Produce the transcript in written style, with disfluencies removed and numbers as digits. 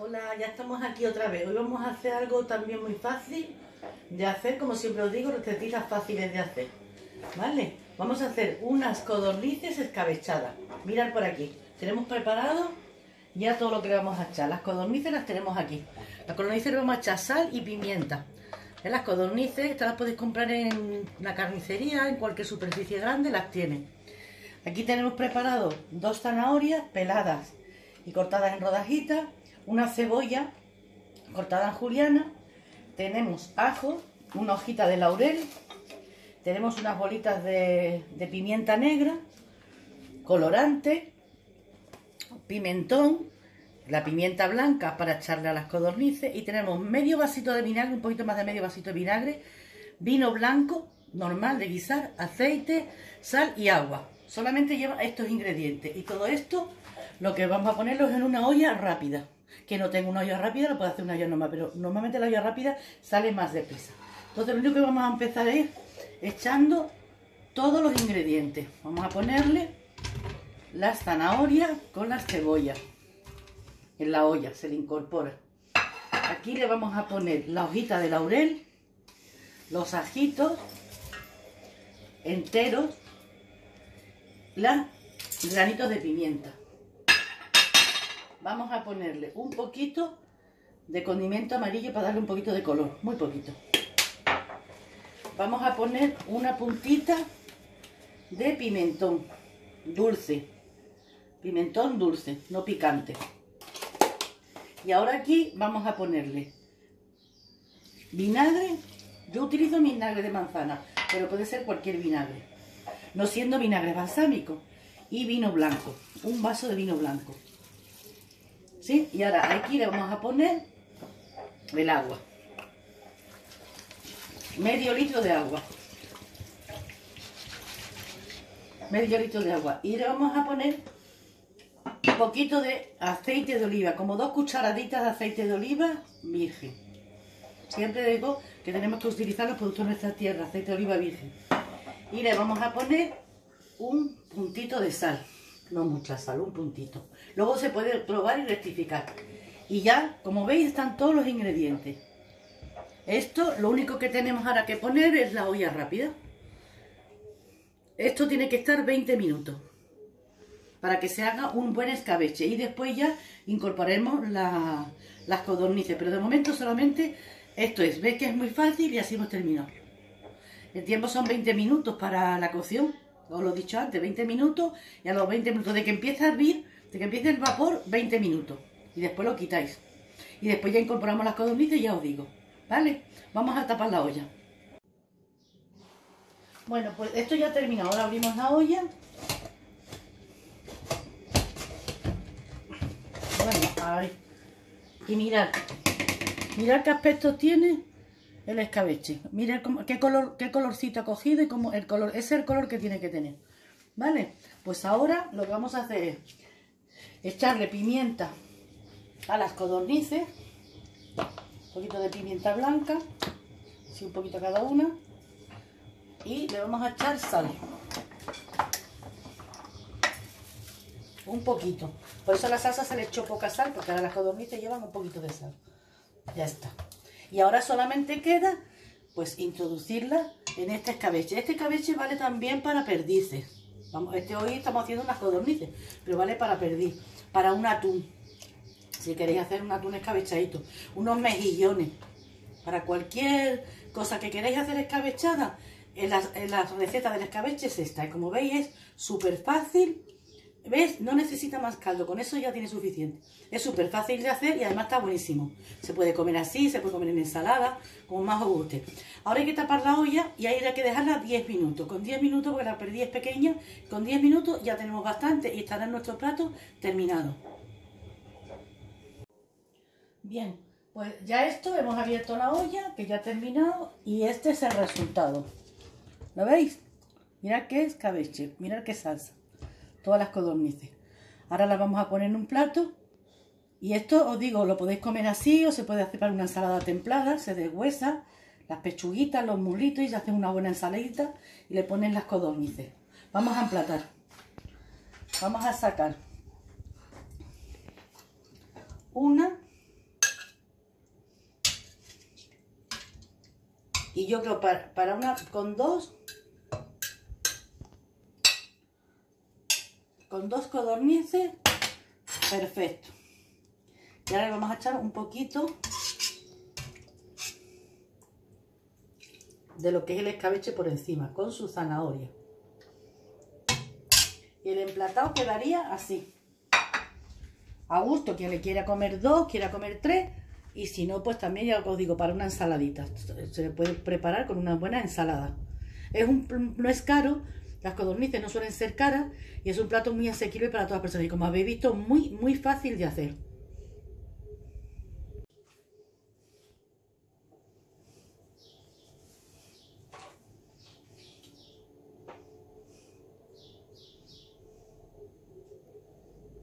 Hola, ya estamos aquí otra vez. Hoy vamos a hacer algo también muy fácil de hacer, como siempre os digo, recetitas fáciles de hacer. ¿Vale? Vamos a hacer unas codornices escabechadas. Mirad por aquí. Tenemos preparado ya todo lo que le vamos a echar. Las codornices las tenemos aquí. Las codornices le vamos a echar sal y pimienta. Las codornices, estas las podéis comprar en la carnicería, en cualquier superficie grande, las tiene. Aquí tenemos preparado 2 zanahorias peladas y cortadas en rodajitas, una cebolla cortada en juliana, tenemos ajo, una hojita de laurel, tenemos unas bolitas de pimienta negra, colorante, pimentón, la pimienta blanca para echarle a las codornices, y tenemos medio vasito de vinagre, un poquito más de medio vasito de vinagre, vino blanco normal de guisar, aceite, sal y agua. Solamente lleva estos ingredientes, y todo esto lo que vamos a ponerlo es en una olla rápida. Que no tengo una olla rápida, lo puedo hacer una olla normal, pero normalmente la olla rápida sale más deprisa. Entonces lo único que vamos a empezar es echando todos los ingredientes. Vamos a ponerle las zanahorias con las cebollas en la olla, se le incorpora. Aquí le vamos a poner la hojita de laurel, los ajitos enteros, los granitos de pimienta. Vamos a ponerle un poquito de condimento amarillo para darle un poquito de color, muy poquito. Vamos a poner una puntita de pimentón dulce, pimentón dulce, no picante. Y ahora aquí vamos a ponerle vinagre. Yo utilizo vinagre de manzana, pero puede ser cualquier vinagre, no siendo vinagre balsámico. Y vino blanco, un vaso de vino blanco. ¿Sí? Y ahora aquí le vamos a poner el agua, medio litro de agua, y le vamos a poner un poquito de aceite de oliva, como 2 cucharaditas de aceite de oliva virgen. Siempre digo que tenemos que utilizar los productos de nuestra tierra, aceite de oliva virgen. Y le vamos a poner un puntito de sal, no mucha sal, un puntito. Luego se puede probar y rectificar. Y ya, como veis, están todos los ingredientes. Esto, lo único que tenemos ahora que poner es la olla rápida. Esto tiene que estar 20 minutos para que se haga un buen escabeche, y después ya incorporaremos las codornices, pero de momento solamente esto es. Veis que es muy fácil y así hemos terminado. El tiempo son 20 minutos para la cocción, os lo he dicho antes, 20 minutos, y a los 20 minutos de que empiece a hervir, de que empiece el vapor, 20 minutos, y después lo quitáis. Y después ya incorporamos las codornices y ya os digo, ¿vale? Vamos a tapar la olla. Bueno, pues esto ya ha terminado, ahora abrimos la olla. Bueno, ahí. Y mirad qué aspecto tiene el escabeche. Mirad qué colorcito ha cogido, y cómo el color, ese es el color que tiene que tener. ¿Vale? Pues ahora lo que vamos a hacer es echarle pimienta a las codornices, un poquito de pimienta blanca, así un poquito cada una, y le vamos a echar sal. Un poquito. Por eso a la salsa se le echó poca sal, porque ahora las codornices llevan un poquito de sal. Ya está. Y ahora solamente queda pues introducirla en este escabeche. Este escabeche vale también para perdices. Hoy estamos haciendo unas codornices, pero vale para perdiz, para un atún. Si queréis hacer un atún escabechadito, unos mejillones, para cualquier cosa que queráis hacer escabechada, en las recetas del escabeche es esta. Y como veis es súper fácil. ¿Ves? No necesita más caldo, con eso ya tiene suficiente. Es súper fácil de hacer y además está buenísimo. Se puede comer así, se puede comer en ensalada, como más os guste. Ahora hay que tapar la olla y ahí hay que dejarla 10 minutos. Con 10 minutos, porque la perdiz es pequeña, con 10 minutos ya tenemos bastante y estará nuestro plato terminado. Bien, pues ya esto, hemos abierto la olla, que ya ha terminado, y este es el resultado. ¿Lo veis? Mirad qué escabeche, mirad qué salsa. Todas las codornices. Ahora las vamos a poner en un plato, y esto os digo, lo podéis comer así, o se puede hacer para una ensalada templada. Se deshuesa las pechuguitas, los muslitos, y se hace una buena ensaladita y le ponen las codornices. Vamos a emplatar. Vamos a sacar una Y yo creo para una con dos codornices, perfecto. Y ahora le vamos a echar un poquito de lo que es el escabeche por encima, con su zanahoria. Y el emplatado quedaría así. A gusto, quien le quiera comer 2, quiera comer 3. Y si no, pues también ya os digo, para una ensaladita. Se le puede preparar con una buena ensalada. No es caro, las codornices no suelen ser caras. Y es un plato muy asequible para todas las personas. Y como habéis visto, muy fácil de hacer.